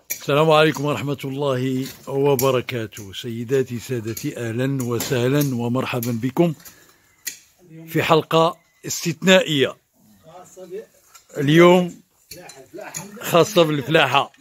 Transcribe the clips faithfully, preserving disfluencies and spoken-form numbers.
السلام عليكم ورحمة الله وبركاته. سيداتي سادتي، أهلا وسهلا ومرحبا بكم في حلقة استثنائية اليوم خاصة بالفلاحة.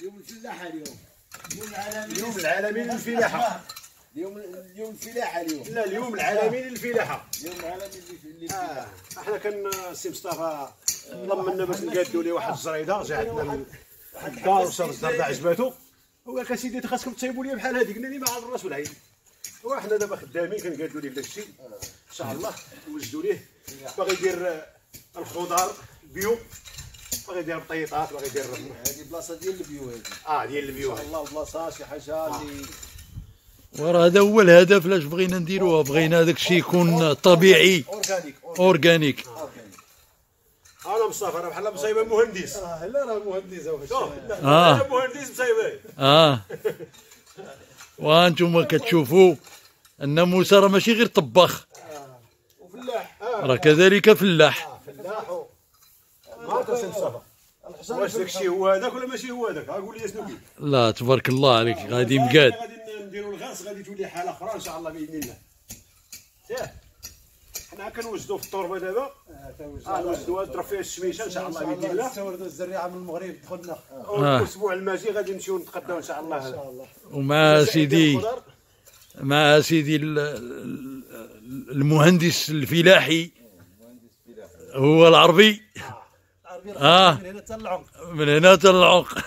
اليوم العالمي للفلاحة. اليوم اليوم الفلاحة اليوم. لا، اليوم العالمي للفلاحة. اليوم العالمي للفلاحة. آه. احنا كان السي مصطفى ضمنا باش نقادوا ليه واحد الزريده، جا عندنا واحد الدار وصار الدار عجباتو. هو قال لك اسيدي خاصكم تصايبوا لي بحال هذيك، قلنا لي ما عاد الراس والعين. وحنا دابا خدامين كنقادوا ليه في داك الشيء ان شاء الله، نوجدوا ليه. باغي يدير الخضار بيو، باغي يدير البطيطات، باغي يدير هذه بلاصه ديال البيو هذه. اه ديال البيو. ان شاء الله بلاصه شي حاجه اللي وراه هذا هو الهدف لاش بغينا نديروها. بغينا داك الشيء يكون طبيعي اورغانيك اورغانيك. انا مصطفى راه بحال مصايبه مهندس. اه لا راه مهندس هو اه مهندس مصايبه. اه وانتم كتشوفوا ان موسى راه ماشي غير طباخ، وفلاح. راه كذلك فلاح. فلاح ما تنسى مصطفى. واش داك الشيء هو هذاك ولا ماشي هو هذاك؟ قول لي شنو كاين. لا تبارك الله عليك، غادي مقاد. غادي نديروا الغاس، غادي تولي حاله اخرى ان شاء الله باذن الله. ياه حنا كنوجدوا في التربه دابا. اه نوجدوها نضرب فيها الشميشه ان شاء الله باذن الله. نستوردوا الزريعه من المغرب دخلنا. والاسبوع الماجي غادي نمشيو نتقداو ان شاء الله. ان شاء الله. ومع سيدي مع سيدي ال- ال- المهندس الفلاحي هو العربي. اه من هنا حتى العمق. من هنا حتى العمق.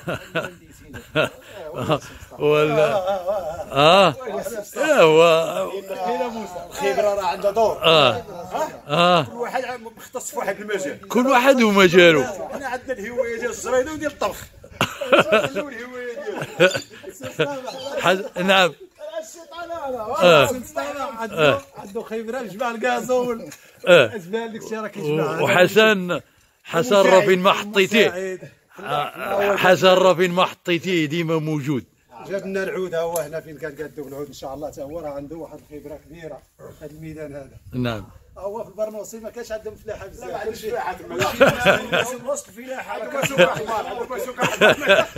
ولا اه هو هنا موسى. الخبره راه عندها دور. اه اه كل واحد مختص في واحد المجال. كل واحد ومجاله. حنا عندنا الهوايه ديال الزريده وديال الطبخ. شنو الهوايه ديالك؟ حز... نعم. اه عنده عنده خبره جمع الكازول. اه جبال داك الشيء راه كيجمع. وحسن حسن راه فين ما حطيتيه، آه، حسن راه فين ما حطيتيه ديما موجود. جاب لنا العود، ها هو هنا فين كان كادو العود ان شاء الله، حتى هو راه عنده واحد الخبره كبيره في هذا الميدان هذا. نعم. هو في البرنوسي ما كانش عندهم فلاحه بزاف. لا ما عندهمش فلاحه تما. وسط الفلاحه هذاك سوق احمر، هذاك سوق احمر.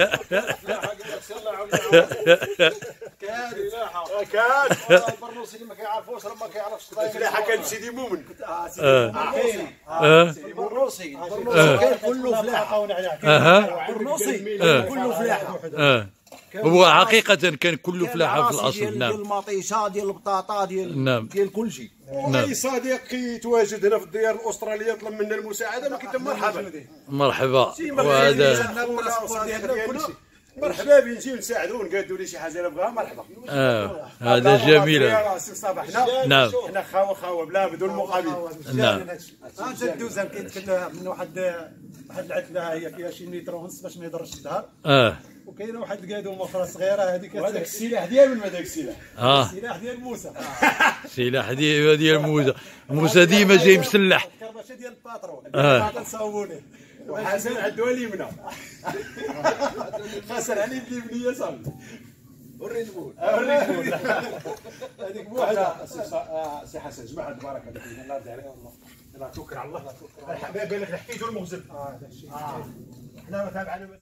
كان كان البرنوسي اللي ما كيعرفوش راه ما كيعرفش الفلاحه كان سيدي مؤمن. اه اه اه البرنوسي البرنوسي كان كله فلاحه. اها البرنوسي كله فلاحه. اه هو حقيقة كان كله فلاحة في الأصل. ديال نعم. المطيشه ديال البطاطا ديال نعم. ديال كل شيء. اي صديق كيتواجد هنا في الديار الاستراليه يطلب منا المساعده ما كيتم مرحبا. مرحبا. وهذا مرحبا بين نجيو نساعدوه نقادوا ليه شي حاجه الا بغاها مرحبا. اه هذا جميل. حنا نعم. حنا خاوه خاوه بلا بدون مقابل. نعم. انت الدوزه كاين من واحد واحد العتبه هي فيها شي متر ونص باش ما يضرش الدار، اه وكاينه واحد القادومه اخرى صغيره هذيك. وهذاك السلاح ديال من هذاك السلاح؟ اه السلاح ديال موسى. سلاح ديال ديال موسى. موسى ديما جاي مسلح. الكربشه ديال الباترون. اه كنصاوبوني. وحسن عندو اليمنى. خسر عليه باليمنيه صاحبي. وريني المول. وريني هذيك بوحدها. سي حسن جمع هاد البركه هذيك الله يرضي عليك. الله توكل على الله. الحباب لك حكيتو المغزل. اه هذا الشيء. حنا تابعنا.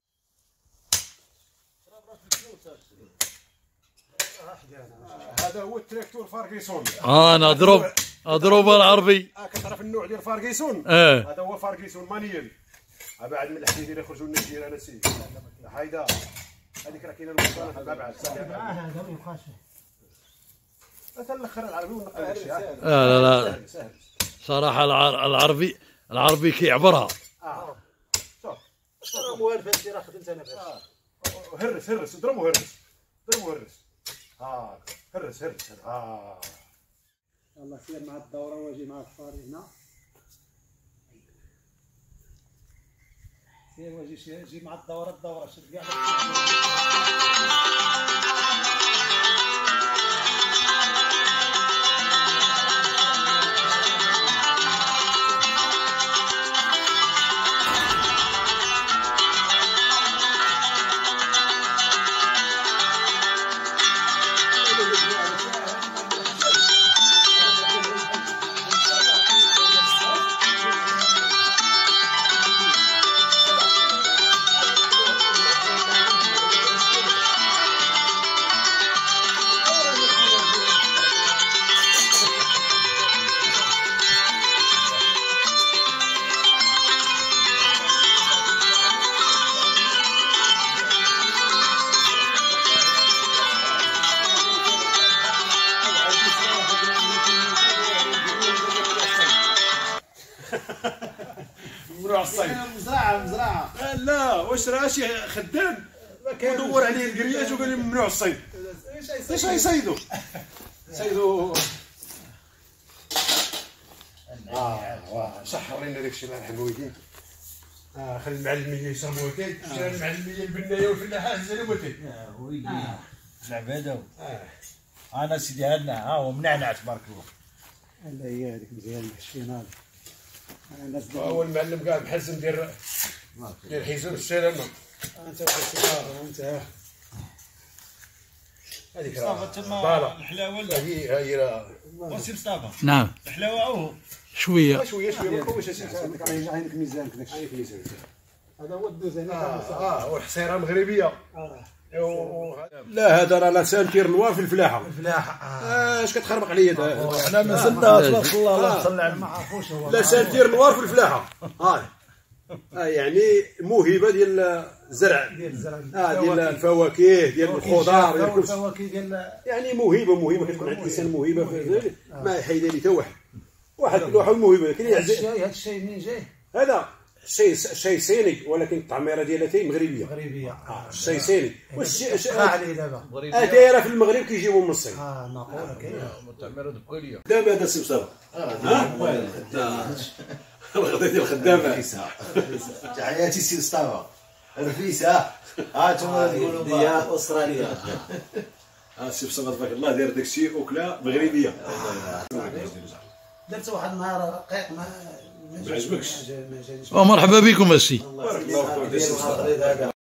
هذا هو التراكتور فارغيسون. اه انا اضرب اضرب العربي. اه كتعرف النوع ديال فارغيسون؟ اه هذا هو فارغيسون مانيال. بعد من الحديد اللي يخرجوا لنا الجيران السيد. هايدا هذيك راه كاينه الوصله ما بعد. هذا ما يبقاش. مثلا الاخر العربي ونقل هذا الشيء. لا لا لا سهل. صراحة الع- العربي العربي كيعبرها. اه شوف راه موالفه انت راه خدمت انا فيها. هرس هرس اضربوا هرس اضربوا هرس. اه هرس هرس اه يلا سير مع الدوره واجي مع الفار هنا. سير واجي شي- جي مع الدوره الدوره شد كاع. الصيد. مزرعه مزرعه. قال لا واش راه شي خدام ودور عليه الكريات وقال لي ممنوع الصيد. ايش غيصيدوا؟ صيدوا اه واه شحر لنا داك الشيء مع الحمويتين. اه خلي المعلميه يشربوا وكيل، جا المعلميه البنايه والفلاحه هزوا وكيل. يا وليدي العباده. انا سيدي هادنا ها هو منعنع تبارك الله. لا هي هذيك مزيان الشينال. هو المعلم قال محزم ديال ديال حيزون السلامه. انت انت هذيك مصطفى تما راه الحلاوه لا هي هي راه وسي مصطفى نعم الحلاوه هو شويه شويه شويه ما كوش اساسا. عندك عندك ميزانك داك عينك ميزان. هذا هو الدوز هنا. اه اه والحصيره مغربيه. اه لا هذا راه لا سانتير نوار في الفلاحه. الفلاحه. اه اش كتخربق عليا احنا من زدنا تبارك الله الله صلى على ما عرفوش هو. لا سانتير نوار في الفلاحه. اه آه يعني موهبه ديال الزرع، ديال الزرع. اه ديال الفواكه ديال الخضار ديال كل شيء. الفواكه ديال يعني موهبه موهبه كتكون عند الانسان موهبه في ذلك ما حيد لي حتى واحد. واحد كل واحد موهبه كاين هذا يعزف. الشيء هذا الشيء منين جاي؟ هذا شيء شيء صيني ولكن التعميره ديالها مغربيه. مغربيه. شيء صيني واش عليه دابا. اتايره في المغرب كيجيبوا من الصين. اه ناقوله كاين. دابا هذا السي مصطفى ها الغدا ديال الخدامه. تحياتي سي مصطفى رفيسه ها انتم تقولوا ديال استراليا. اه السي مصطفى تبارك الله داير داكشي اكله مغربيه. درت واحد النهار رقيق ما ما عجبكش؟ ما جانيش. ومرحبا بكم السي بارك الله فيك.